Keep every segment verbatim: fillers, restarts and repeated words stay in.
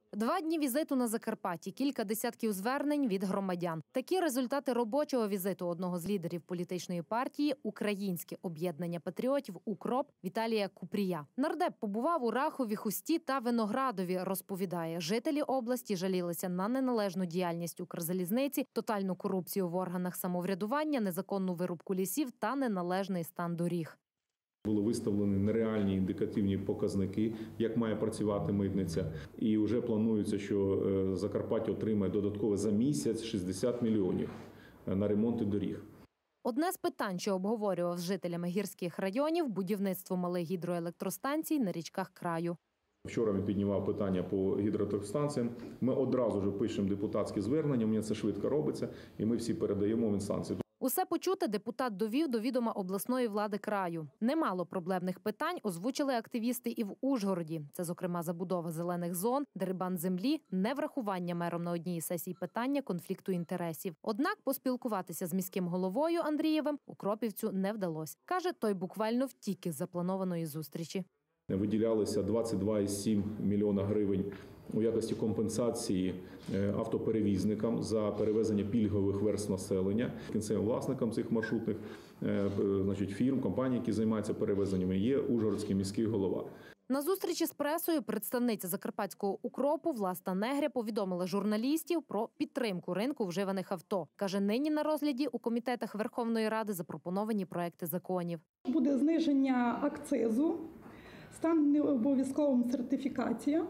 Два дні візиту на Закарпатті, кілька десятків звернень від громадян. Такі результати робочого візиту одного з лідерів політичної партії «Українське об'єднання патріотів» «УКРОП» Віталія Купрія. Нардеп побував у Рахові, Хусті та Виноградові, розповідає. Жителі області жалілися на неналежну діяльність Укрзалізниці, тотальну корупцію в органах самоврядування, незаконну вирубку лісів та неналежний стан доріг. Були виставлені нереальні індикативні показники, як має працювати митниця. І вже планується, що Закарпаття отримає додатково за місяць шістдесят мільйонів на ремонти доріг. Одне з питань, що обговорював з жителями гірських районів – будівництво малих гідроелектростанцій на річках краю. Вчора він піднімав питання по гідроелектростанціям. Ми одразу ж пишемо депутатські звернення, у мене це швидко робиться, і ми всі передаємо в інстанції. Усе почуте депутат довів до відома обласної влади краю. Немало проблемних питань озвучили активісти і в Ужгороді. Це, зокрема, забудова зелених зон, дерибан землі, неврахування мером на одній сесії питання конфлікту інтересів. Однак поспілкуватися з міським головою Андрієвим укропівцю не вдалося. Каже, той буквально втік із запланованої зустрічі. Виділялися двадцять два цілих сім мільйона гривень у якості компенсації автоперевізникам за перевезення пільгових верств населення. Кінцевим власникам цих маршрутних значить, фірм, компаній, які займаються перевезеннями, є Ужгородський міський голова. На зустрічі з пресою представниця закарпатського «УКРОПу» Власта Негря повідомила журналістів про підтримку ринку вживаних авто. Каже, нині на розгляді у комітетах Верховної Ради запропоновані проекти законів. Буде зниження акцизу, стане обов'язковим сертифікація.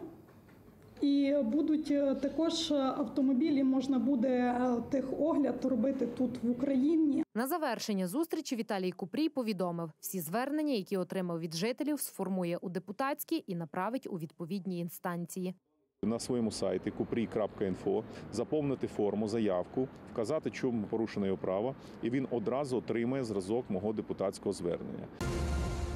І будуть також автомобілі, можна буде техогляд робити тут в Україні. На завершення зустрічі Віталій Купрій повідомив, всі звернення, які отримав від жителів, сформує у депутатські і направить у відповідні інстанції. На своєму сайті купрій крапка інфо заповнити форму, заявку, вказати, чому порушено його право, і він одразу отримає зразок мого депутатського звернення.